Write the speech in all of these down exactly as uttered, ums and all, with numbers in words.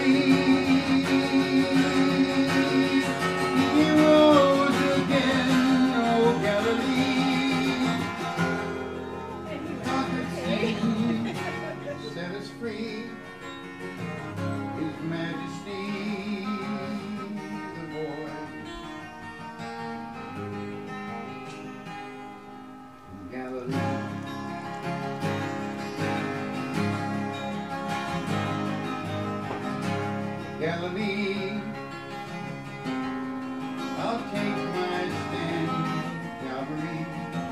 Galilee, he rose again, oh Galilee. Conquered sin, set us free, His Majesty, the boy. Galilee. Galilee, I'll take my stand, Calvary.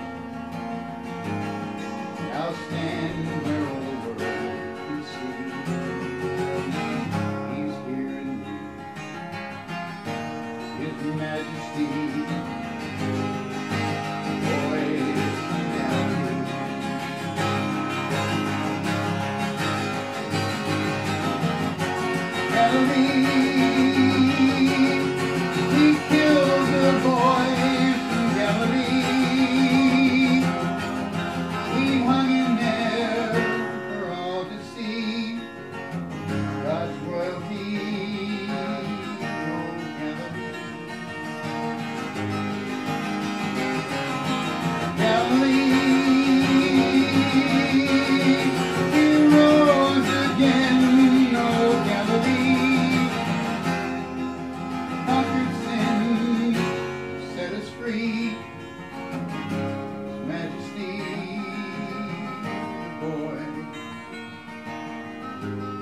I'll stand where all the world can see He's here in me, His Majesty. He killed the boys from Galilee. He hung in there for all to see. God's royalty, oh Galilee. Galilee, he rose again, oh Galilee. Set us free, His Majesty, the boy.